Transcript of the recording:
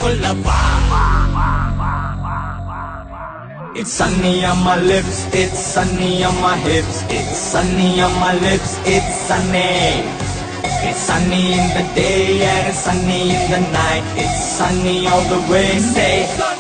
full of It's sunny on my lips, it's sunny on my hips, it's sunny on my lips, it's sunny. It's sunny in the day and it's sunny in the night, it's sunny all the way, say